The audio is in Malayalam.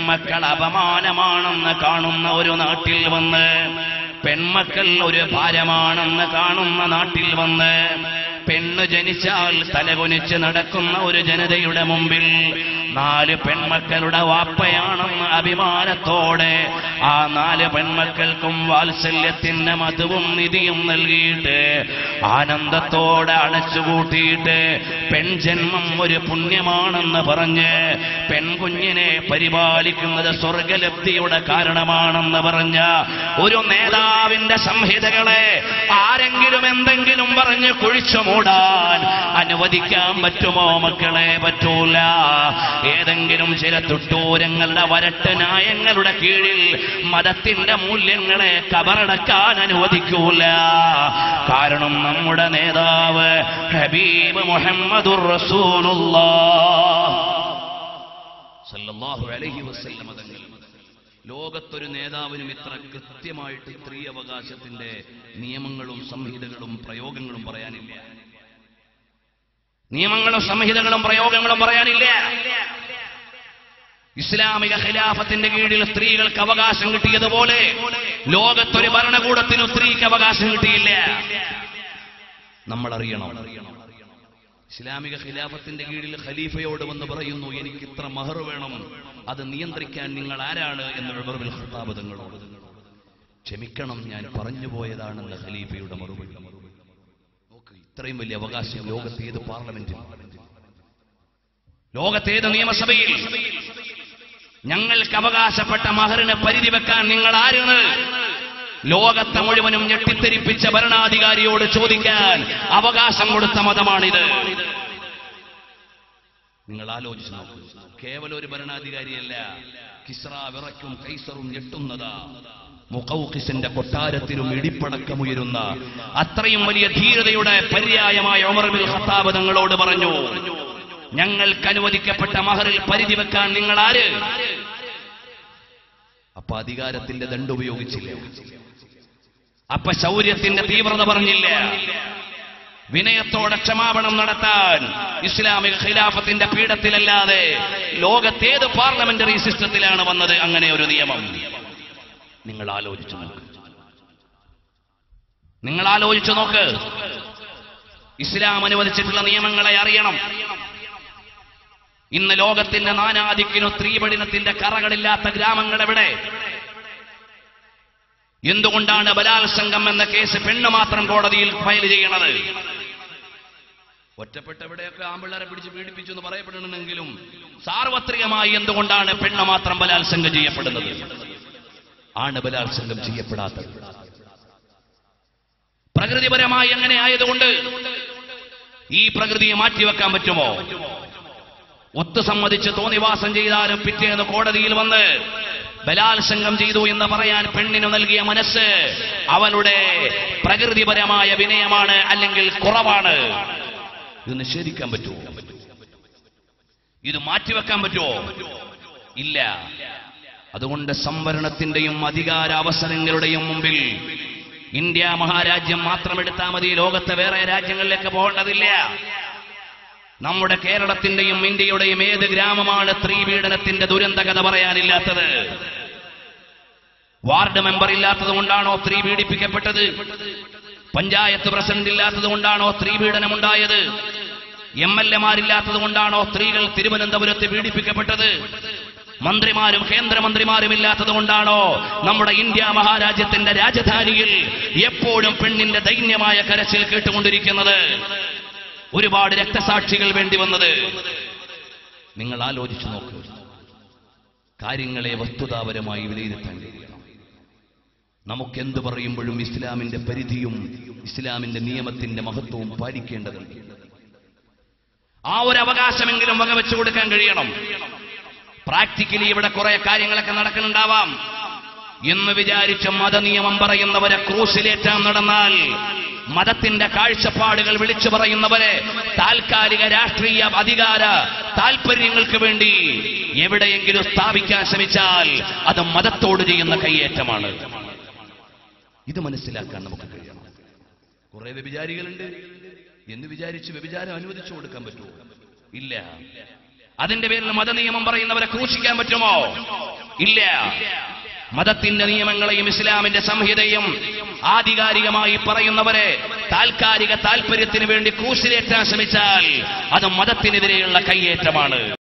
പെൺമക്കൾ അപമാനമാണെന്ന് കാണുന്ന ഒരു നാട്ടിൽ വന്ന്, പെൺമക്കൾ ഒരു ഭാരമാണെന്ന് കാണുന്ന നാട്ടിൽ വന്ന്, പെണ്ണ് ജനിച്ചാൽ തലകുനിച്ച് നടക്കുന്ന ഒരു ജനതയുടെ മുമ്പിൽ 4 പെൺമക്കളുടെ വാപ്പയാണെന്ന് അഭിമാനത്തോടെ ആ 4 പെൺമക്കൾക്കും വാത്സല്യത്തിന്റെ മധുവും നിധിയും നൽകിയിട്ട് ആനന്ദത്തോടെ അടച്ചുകൂട്ടിയിട്ട് പെൺജന്മം ഒരു പുണ്യമാണെന്ന് പറഞ്ഞ് പെൺകുഞ്ഞിനെ പരിപാലിക്കുന്നത് സ്വർഗലബ്ധിയുടെ കാരണമാണെന്ന് പറഞ്ഞ ഒരു നേതാവിന്റെ സംഹിതകളെ ആരെങ്കിലും എന്തെങ്കിലും പറഞ്ഞ് കുഴിച്ചു മൂടാൻ അനുവദിക്കാൻ പറ്റുമോ മക്കളെ? പറ്റൂല. ഏതെങ്കിലും ചില തുട്ടൂരങ്ങളുടെ വരട്ട് ന്യായങ്ങളുടെ കീഴിൽ മതത്തിന്റെ മൂല്യങ്ങളെ കബറടക്കാൻ അനുവദിക്കൂല. കാരണം നമ്മുടെ നേതാവ് ഹബീബ് മുഹമ്മദുർ റസൂലുള്ളാഹ് സല്ലല്ലാഹു അലൈഹി വസല്ലം തങ്ങൾ ലോകത്തൊരു നേതാവിനും ഇത്ര കൃത്യമായിട്ട് സ്ത്രീ അവകാശത്തിന്റെ നിയമങ്ങളും സംഹിതകളും പ്രയോഗങ്ങളും പറയാനില്ല. നിയമങ്ങളും സംഹിതകളും പ്രയോഗങ്ങളും പറയാനില്ല. ഇസ്ലാമിക ഖിലാഫത്തിന്റെ കീഴിൽ സ്ത്രീകൾക്ക് അവകാശം കിട്ടിയതുപോലെ ലോകത്തൊരു ഭരണകൂടത്തിനും സ്ത്രീക്ക് അവകാശം കിട്ടിയില്ല. നമ്മൾ അറിയണം, ഇസ്ലാമിക ഖിലാഫത്തിന്റെ കീഴിൽ ഖലീഫയോട് വന്ന് പറയുന്നു, എനിക്ക് ഇത്ര മഹർ വേണം, അത് നിയന്ത്രിക്കാൻ നിങ്ങൾ ആരാണ് എന്ന് ഉമർ ബിൻ ഖത്താബ് തങ്ങളോട്. ക്ഷമിക്കണം, ഞാൻ പറഞ്ഞുപോയതാണെന്ന് ഖലീഫയുടെ മറുപടി. നോക്ക്, ഇത്രയും വലിയ അവകാശം ലോകത്തേത് പാർലമെന്റിൽ, ലോകത്തേത് നിയമസഭയിൽ ഞങ്ങൾക്ക് അവകാശപ്പെട്ട മഹറിന് പരിധി വെക്കാൻ നിങ്ങൾ ആരാണ്? ലോകത്തെ മുഴുവനും ഞെട്ടിത്തെരിപ്പിച്ച ഭരണാധികാരിയോട് ചോദിക്കാൻ അവകാശം കൊടുത്ത മതമാണിത്. നിങ്ങൾ ആലോചിച്ചു നോക്കൂ. കേവലം ഒരു ഭരണാധികാരിയല്ല, കിസ്റ വിറയ്ക്കും കൈസറും ഞെട്ടുന്നതാ, മുഖൗഖിസിന്റെ കൊട്ടാരത്തിലും ഇടിപ്പടക്കമുയരുന്ന അത്രയും വലിയ ധീരതയുടെ പര്യായമായ ഉമർ ബിൻ ഖത്താബ് തങ്ങളോട് പറഞ്ഞു, ഞങ്ങൾക്ക് അനുവദിക്കപ്പെട്ട മഹറിൽ പരിധി വെക്കാൻ നിങ്ങൾ ആര്? അപ്പൊ അധികാരത്തിന്റെ ദണ്ഡ് ഉപയോഗിച്ചില്ല, അപ്പൊ ശൗര്യത്തിന്റെ തീവ്രത പറഞ്ഞില്ല, വിനയത്തോടെ ക്ഷമാപണം നടത്താൻ ഇസ്ലാമിക ഖിലാഫത്തിന്റെ പീഠത്തിലല്ലാതെ ലോകത്തേത് പാർലമെന്ററി സിസ്റ്റത്തിലാണ് വന്നത് അങ്ങനെ ഒരു നിയമം? നിങ്ങൾ ആലോചിച്ചു നോക്ക്, നിങ്ങൾ ആലോചിച്ചു നോക്ക്. ഇസ്ലാം അനുവദിച്ചിട്ടുള്ള നിയമങ്ങളെ അറിയണം. ഇന്ന് ലോകത്തിന്റെ നാനാദിക്കിനും സ്ത്രീപീഡനത്തിന്റെ കറകളില്ലാത്ത ഗ്രാമങ്ങൾ എവിടെ? എന്തുകൊണ്ടാണ് ബലാത്സംഗം എന്ന കേസ് പെണ്ണ് മാത്രം കോടതിയിൽ ഫയൽ ചെയ്യണത്? ഒറ്റപ്പെട്ട എവിടെയൊക്കെ ആമ്പിള്ളേരെ പിടിച്ച് പീഡിപ്പിച്ചു എന്ന് പറയപ്പെടുന്നെങ്കിലും സാർവത്രികമായി എന്തുകൊണ്ടാണ് പെണ്ണ് മാത്രം ബലാത്സംഗം ചെയ്യപ്പെടുന്നത്, ആണ് ബലാത്സംഗം ചെയ്യപ്പെടാത്തത്? പ്രകൃതിപരമായി എങ്ങനെ ആയതുകൊണ്ട് ഈ പ്രകൃതിയെ മാറ്റിവെക്കാൻ പറ്റുമോ? ഒത്തുസമ്മതിച്ച് തോന്നിവാസം ചെയ്താലും പിറ്റേന്ന് കോടതിയിൽ വന്ന് ബലാത്സംഗം ചെയ്തു എന്ന് പറയാൻ പെണ്ണിനു നൽകിയ മനസ്സ് അവളുടെ പ്രകൃതിപരമായ വിനയമാണ്, അല്ലെങ്കിൽ കുറവാണ്. ഇത് നിഷേധിക്കാൻ പറ്റുമോ? ഇത് മാറ്റിവെക്കാൻ പറ്റുമോ? ഇല്ല. അതുകൊണ്ട് സംവരണത്തിന്റെയും അധികാര അവസരങ്ങളുടെയും മുമ്പിൽ ഇന്ത്യ മഹാരാജ്യം മാത്രം എടുത്താൽ മതി, ലോകത്തെ വേറെ രാജ്യങ്ങളിലേക്ക് പോകേണ്ടതില്ല. നമ്മുടെ കേരളത്തിന്റെയും ഇന്ത്യയുടെയും ഏത് ഗ്രാമമാണ് സ്ത്രീപീഡനത്തിന്റെ ദുരന്തകഥ പറയാനില്ലാത്തത്? വാർഡ് മെമ്പർ ഇല്ലാത്തത് കൊണ്ടാണോ സ്ത്രീ പീഡിപ്പിക്കപ്പെട്ടത്? പഞ്ചായത്ത് പ്രസിഡന്റ് ഇല്ലാത്തത് കൊണ്ടാണോ സ്ത്രീപീഡനമുണ്ടായത്? MLA മാരില്ലാത്തത് കൊണ്ടാണോ സ്ത്രീകൾ തിരുവനന്തപുരത്ത് പീഡിപ്പിക്കപ്പെട്ടത്? മന്ത്രിമാരും കേന്ദ്രമന്ത്രിമാരും ഇല്ലാത്തത് കൊണ്ടാണോ നമ്മുടെ ഇന്ത്യ മഹാരാജ്യത്തിന്റെ രാജധാനിയിൽ എപ്പോഴും പെണ്ണിന്റെ ദൈന്യമായ കരച്ചിൽ കേട്ടുകൊണ്ടിരിക്കുന്നത്? ഒരുപാട് രക്തസാക്ഷികൾ വേണ്ടി വന്നത്? നിങ്ങൾ ആലോചിച്ചു നോക്കൂ. കാര്യങ്ങളെ വസ്തുതാപരമായി വിലയിരുത്താൻ കഴിയണം. നമുക്കെന്ത് പറയുമ്പോഴും ഇസ്ലാമിന്റെ പരിധിയും ഇസ്ലാമിന്റെ നിയമത്തിന്റെ മഹത്വവും പാലിക്കേണ്ടതുണ്ട്. ആ ഒരു അവകാശമെങ്കിലും വകവെച്ചു കൊടുക്കാൻ കഴിയണം. പ്രാക്ടിക്കലി ഇവിടെ കുറെ കാര്യങ്ങളൊക്കെ നടക്കുന്നുണ്ടാവാം എന്ന് വിചാരിച്ച മതനിയമം പറയുന്നവരെ ക്രൂസിലേറ്റാൻ നടന്നാൽ, മതത്തിന്റെ കാഴ്ചപ്പാടുകൾ വിളിച്ചു പറയുന്നവരെ താൽക്കാലിക രാഷ്ട്രീയ അധികാര താൽപര്യങ്ങൾക്ക് വേണ്ടി എവിടെയെങ്കിലും സ്ഥാപിക്കാൻ ശ്രമിച്ചാൽ അത് മതത്തോട് ചെയ്യുന്ന കയ്യേറ്റമാണ്. ഇത് മനസ്സിലാക്കാൻ നമുക്ക് കഴിയണം. കുറെ വ്യഭിചാരികളുണ്ട് എന്ന് വിചാരിച്ച് വ്യഭിചാരം അനുവദിച്ചു കൊടുക്കാൻ പറ്റുമോ? ഇല്ല. അതിന്റെ പേരിൽ മതനിയമം പറയുന്നവരെ ക്രൂശിക്കാൻ പറ്റുമോ? ഇല്ല. മതത്തിന്റെ നിയമങ്ങളെയും ഇസ്ലാമിന്റെ സംഹിതയും ആധികാരികമായി പറയുന്നവരെ താൽക്കാലിക താൽപര്യത്തിന് വേണ്ടി ക്രൂശിലേറ്റാൻ ശ്രമിച്ചാൽ അത് മതത്തിനെതിരെയുള്ള കയ്യേറ്റമാണ്.